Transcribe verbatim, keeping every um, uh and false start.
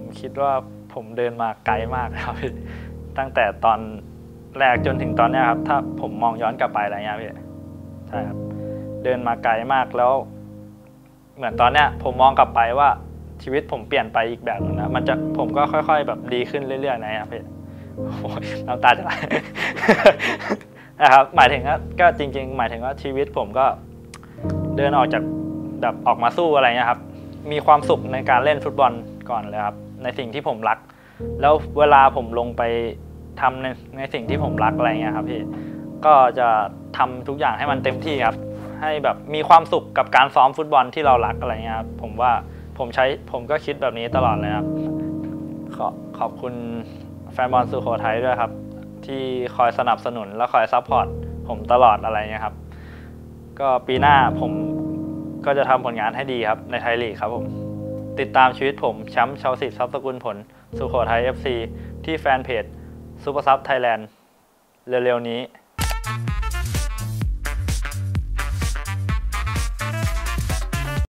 คิดว่าผมเดินมาไกลมากครับพี่ตั้งแต่ตอนแรกจนถึงตอนนี้ครับถ้าผมมองย้อนกลับไปอะไรเงี้ยพี่ใช่ครับเดินมาไกลมากแล้วเหมือนตอนเนี้ยผมมองกลับไปว่าชีวิตผมเปลี่ยนไปอีกแบบนึงนะมันจะผมก็ค่อยๆแบบดีขึ้นเรื่อยๆนะครับพี่โอ้ยน้ำตาจะไหลนะครับหมายถึงก็จริงๆหมายถึงว่าชีวิตผมก็เดินออกจากแบบออกมาสู้อะไรเงี้ยครับมีความสุขในการเล่นฟุตบอลก่อนเลยครับในสิ่งที่ผมรักแล้วเวลาผมลงไปทำในในสิ่งที่ผมรักอะไรเงี้ยครับพี่ก็จะทำทุกอย่างให้มันเต็มที่ครับให้แบบมีความสุขกับการซ้อมฟุตบอลที่เรารักอะไรเงี้ยครับผมว่าผมใช้ผมก็คิดแบบนี้ตลอดเลยครับขอขอบคุณแฟนบอลสุโขทัยด้วยครับที่คอยสนับสนุนและคอยซัพพอร์ตผมตลอดอะไรเงี้ยครับก็ปีหน้าผมก็จะทำผลงานให้ดีครับในไทยลีกครับผมติดตามชีวิตผมแชมป์ชาวสิทธิ์ทรัพย์สกุลผลสุโขทัย เอฟ ซี ที่แฟนเพจซูเปอร์ซับไทยแลนด์เร็วๆนี้